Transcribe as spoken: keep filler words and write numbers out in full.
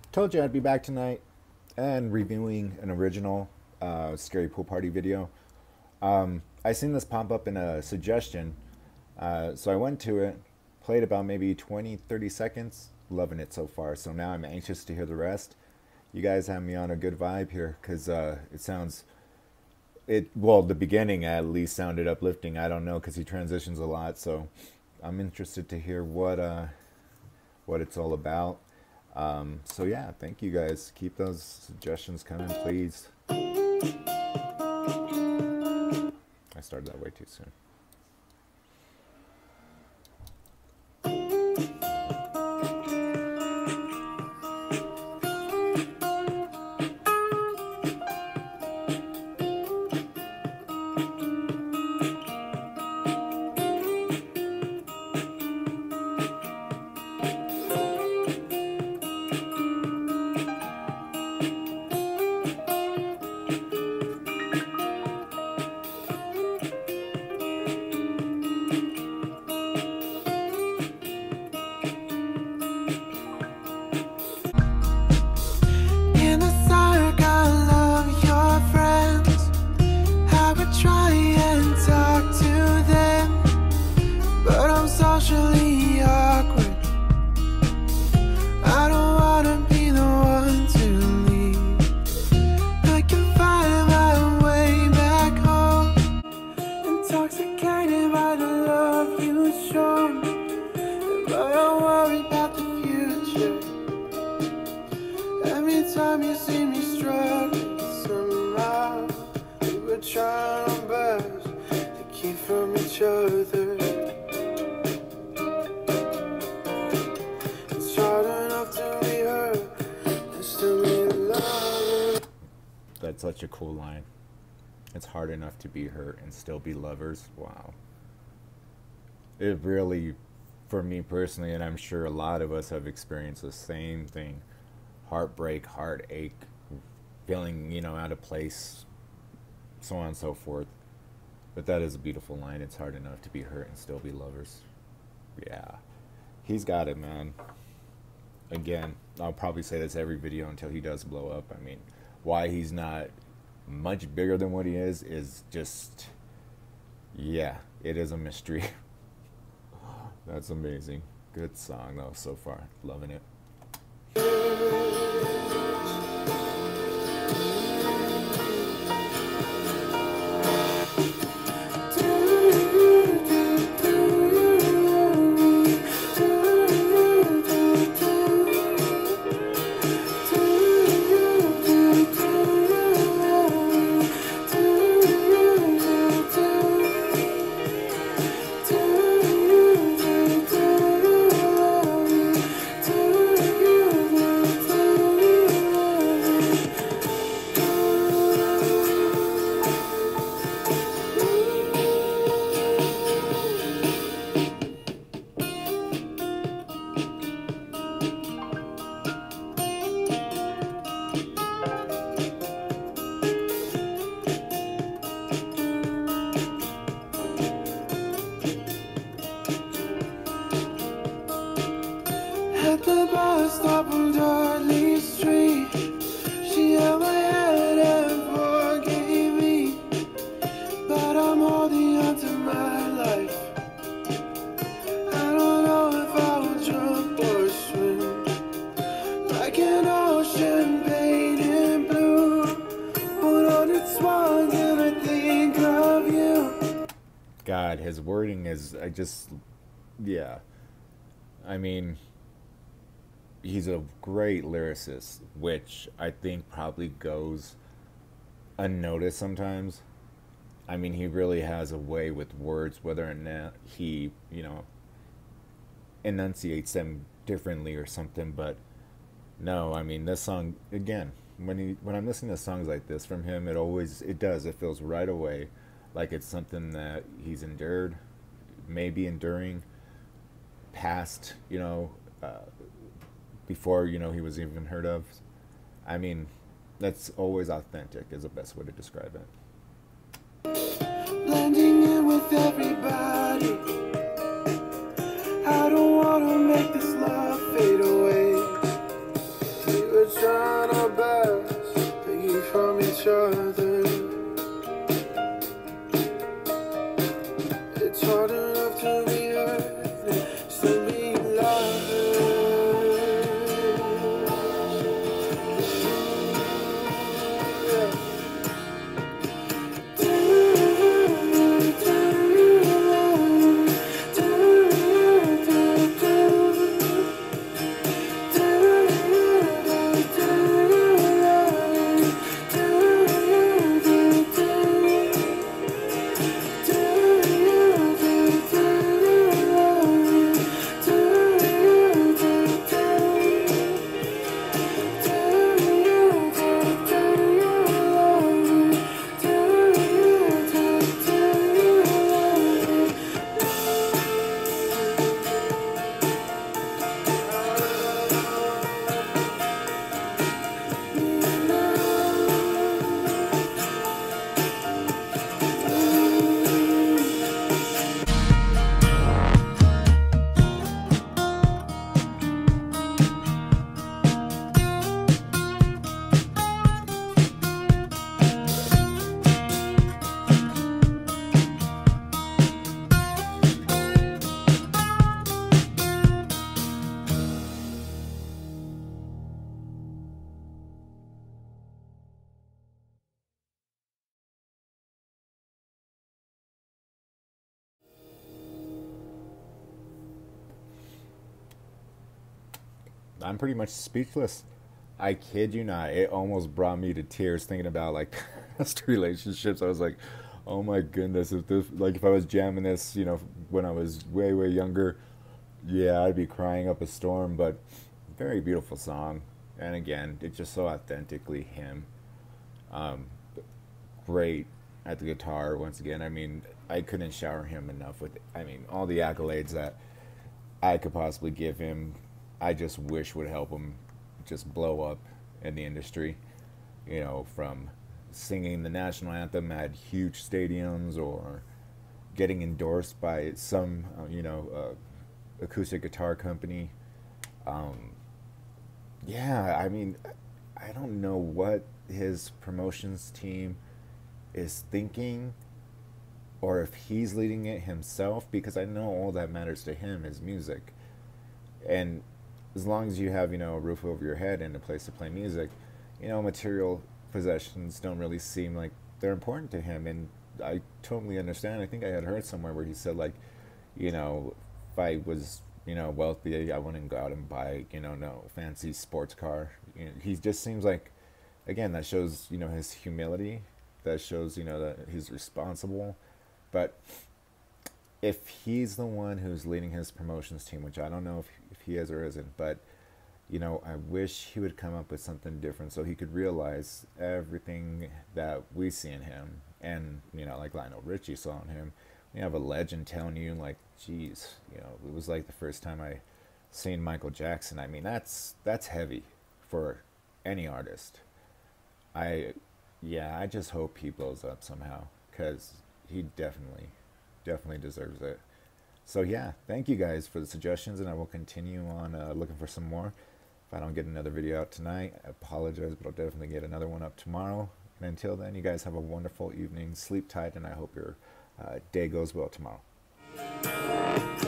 Told you I'd be back tonight and reviewing an original uh, Scary Pool Party video. Um, I seen this pop up in a suggestion, uh, so I went to it, played about maybe twenty, thirty seconds, loving it so far. So now I'm anxious to hear the rest. You guys have me on a good vibe here because uh, it sounds, it well, the beginning at least sounded uplifting. I don't know because he transitions a lot, so I'm interested to hear what uh, what it's all about. Um, so yeah, thank you guys. Keep those suggestions coming, please. I started that way too soon. That's such a cool line. It's hard enough to be hurt and still be lovers. Wow. It really, for me personally, and I'm sure a lot of us have experienced the same thing. Heartbreak, heartache, feeling, you know, out of place, so on and so forth. But that is a beautiful line. It's hard enough to be hurt and still be lovers. Yeah. He's got it, man. Again, I'll probably say this every video until he does blow up. I mean, why he's not much bigger than what he is is just, yeah, it is a mystery. That's amazing. Good song though so far. Loving it. At the bus stop on Dudley Street, she held my hand and forgave me, but I'm holding on to my life. I don't know if I will jump or swim, like an ocean painted blue. Hold on, it's swans and I think of you. God, his wording is, I just, yeah. I mean, he's a great lyricist, which I think probably goes unnoticed sometimes. I mean, he really has a way with words, whether or not he, you know, enunciates them differently or something. But no, I mean, this song, again, when he when I'm listening to songs like this from him, it always, it does, it feels right away like it's something that he's endured, maybe enduring past, you know, uh, before, you know, he was even heard of. I mean, that's always authentic is the best way to describe it. Blending in with everybody, I don't want to make this love fade away. We were I'm pretty much speechless. I kid you not. It almost brought me to tears thinking about like past relationships. I was like, oh my goodness, if this, like, if I was jamming this, you know, when I was way, way younger, yeah, I'd be crying up a storm. But very beautiful song. And again, it's just so authentically him. Um, Great at the guitar once again. I mean, I couldn't shower him enough with, I mean, all the accolades that I could possibly give him. I just wish would help him just blow up in the industry. You know, from singing the national anthem at huge stadiums or getting endorsed by some, uh, you know, uh, acoustic guitar company. Um, yeah, I mean, I don't know what his promotions team is thinking or if he's leading it himself, because I know all that matters to him is music. And as long as you have, you know, a roof over your head and a place to play music, you know, material possessions don't really seem like they're important to him. And I totally understand. I think I had heard somewhere where he said, like, you know, if I was, you know, wealthy, I wouldn't go out and buy, you know, no fancy sports car. You know, he just seems like, again, that shows, you know, his humility. That shows, you know, that he's responsible. But if he's the one who's leading his promotions team, which I don't know if, if he is or isn't, but, you know, I wish he would come up with something different so he could realize everything that we see in him. And, you know, like Lionel Richie saw in him. You have a legend telling you, like, geez, you know, it was like the first time I seen Michael Jackson. I mean, that's that's heavy for any artist. I, yeah, I just hope he blows up somehow, because he definitely, definitely deserves it. So yeah, thank you guys for the suggestions, and I will continue on uh, looking for some more. If I don't get another video out tonight, I apologize, but I'll definitely get another one up tomorrow. And until then, you guys have a wonderful evening. Sleep tight, and I hope your uh, day goes well tomorrow.